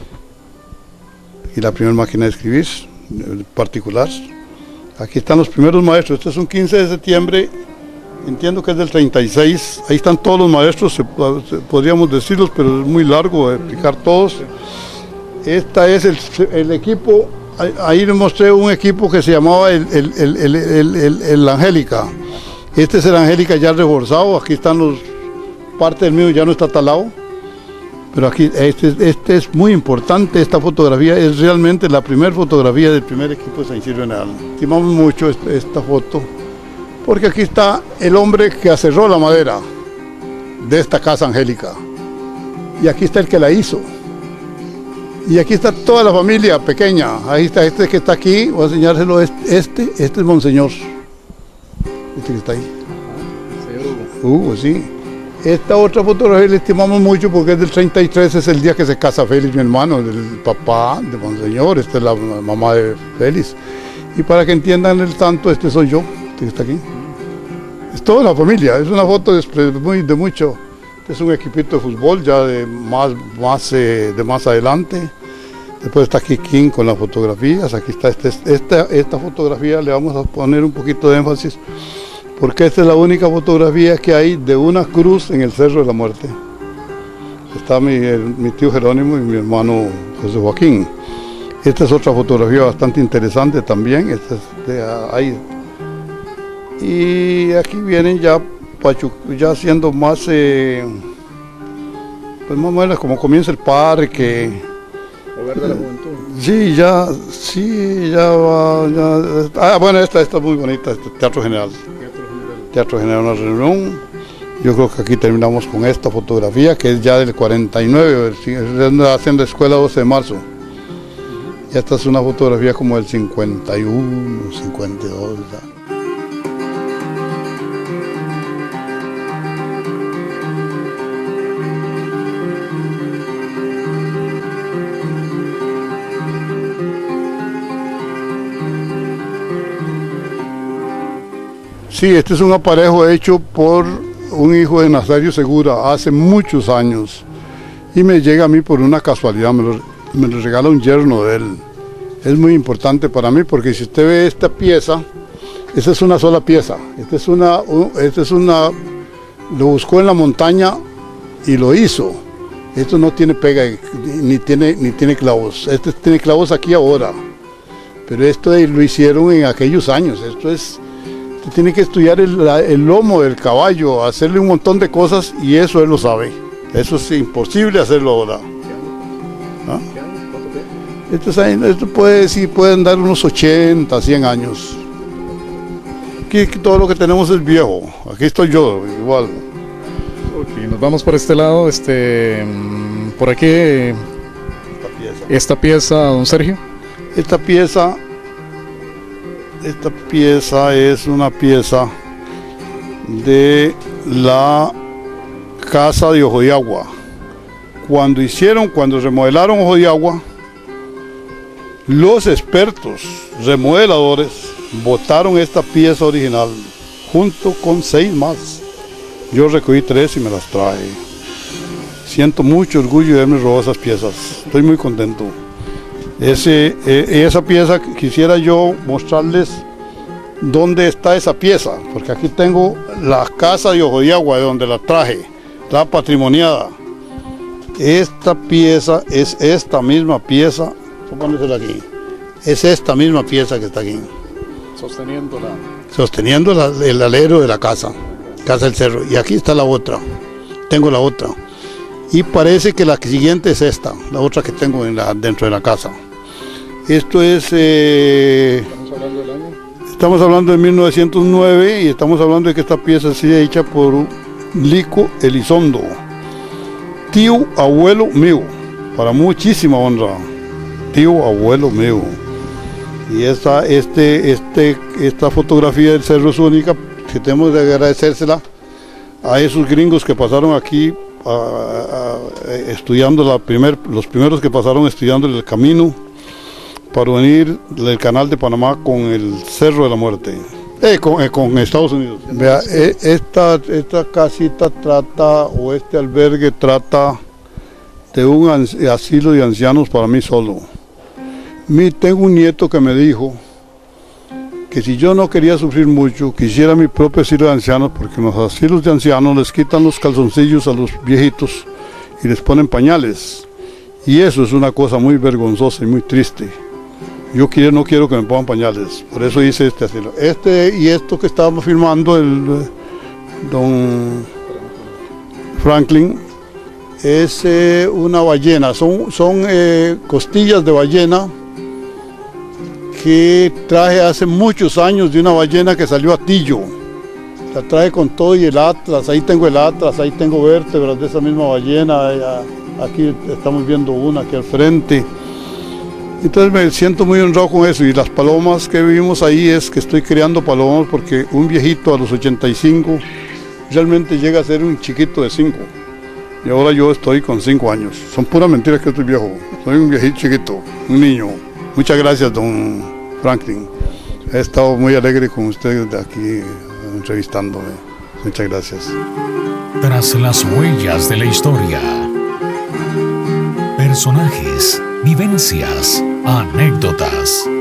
Y la primera máquina de escribir, particular. Aquí están los primeros maestros, este es un 15 de septiembre, entiendo que es del 36, ahí están todos los maestros, podríamos decirlos, pero es muy largo explicar todos. Esta es el equipo, ahí les mostré un equipo que se llamaba el Angélica. Este es el Angélica ya reforzado, aquí están parte del mío ya no está talado, pero aquí este es muy importante, esta fotografía es realmente la primera fotografía del primer equipo de San Isidro de Nedal. Estimamos mucho esta foto, porque aquí está el hombre que aserró la madera de esta casa Angélica, y aquí está el que la hizo, y aquí está toda la familia pequeña. Ahí está este que está aquí, voy a enseñárselo, este es Monseñor. Este que está ahí. Hugo, sí. Esta otra fotografía le estimamos mucho porque es del 33, es el día que se casa Félix, mi hermano, el papá de Monseñor, esta es la mamá de Félix. Y para que entiendan el santo, este soy yo, este que está aquí. Es toda la familia, es una foto de mucho. Este es un equipito de fútbol ya de más adelante. Después está aquí King con las fotografías, aquí está esta fotografía, le vamos a poner un poquito de énfasis, porque esta es la única fotografía que hay de una cruz en el Cerro de la Muerte. Está mi tío Jerónimo y mi hermano José Joaquín. Esta es otra fotografía bastante interesante también, esta es de ahí. Y aquí vienen ya siendo más, pues más o menos como comienza el parque. Hogar de la Juventud. Sí, ya va. Bueno, esta es muy bonita, este Teatro General. Teatro General, una reunión. Yo creo que aquí terminamos con esta fotografía, que es ya del 49, haciendo escuela 12 de marzo. Y esta es una fotografía como del 51, 52. ¿verdad? Sí, este es un aparejo hecho por un hijo de Nazario Segura hace muchos años y me llega a mí por una casualidad, me lo regala un yerno de él. Es muy importante para mí porque si usted ve esta pieza, esta es una sola pieza, lo buscó en la montaña y lo hizo. Esto no tiene pega ni tiene clavos, este tiene clavos aquí ahora, pero esto lo hicieron en aquellos años. Tiene que estudiar el lomo del caballo, hacerle un montón de cosas y eso él lo sabe. Eso es imposible hacerlo ahora. ¿Ah? Esto pueden dar unos 80, 100 años. Aquí todo lo que tenemos es viejo. Aquí estoy yo, igual. Ok, nos vamos por este lado, por aquí, esta pieza, don Sergio. Esta pieza es una pieza de la casa de Ojo de Agua. Cuando remodelaron Ojo de Agua, los expertos remodeladores botaron esta pieza original junto con 6 más. Yo recogí 3 y me las traje. Siento mucho orgullo de haberme robado esas piezas. Estoy muy contento. Esa pieza, quisiera yo mostrarles dónde está esa pieza, porque aquí tengo la casa de Ojo de Agua, de donde la traje, está patrimoniada. Esta pieza es esta misma pieza, póngansela aquí, es esta misma pieza que está aquí. Sosteniendo el alero de la casa del cerro. Y aquí está la otra, tengo la otra. Y parece que la siguiente es esta, la otra que tengo dentro de la casa. Esto es... ¿Estamos hablando del año? Estamos hablando de 1909 y estamos hablando de que esta pieza ha sido hecha por Lico Elizondo, tío abuelo mío, para muchísima honra, tío abuelo mío. Y esta fotografía del cerro es única, que tenemos de agradecérsela a esos gringos que pasaron aquí estudiando los primeros que pasaron estudiando el camino para unir el canal de Panamá con el Cerro de la Muerte, con Estados Unidos. Vea, esta casita trata, o este albergue trata de un asilo de ancianos para mí solo. Tengo un nieto que me dijo que si yo no quería sufrir mucho, quisiera mi propio asilo de ancianos, porque en los asilos de ancianos les quitan los calzoncillos a los viejitos y les ponen pañales. Y eso es una cosa muy vergonzosa y muy triste. Yo no quiero que me pongan pañales, por eso hice este asilo. Y esto que estábamos filmando, el don Franklin, es una ballena, son costillas de ballena que traje hace muchos años de una ballena que salió a Tillo. La traje con todo y el atlas, ahí tengo vértebras de esa misma ballena, aquí estamos viendo una aquí al frente. Entonces me siento muy honrado con eso, y las palomas que vimos ahí es que estoy criando palomas, porque un viejito a los 85 realmente llega a ser un chiquito de 5. Y ahora yo estoy con 5 años. Son puras mentiras que estoy viejo. Soy un viejito chiquito, un niño. Muchas gracias, don Franklin. He estado muy alegre con ustedes de aquí entrevistándome. Muchas gracias. Tras las huellas de la historia. Personajes, vivencias, anécdotas.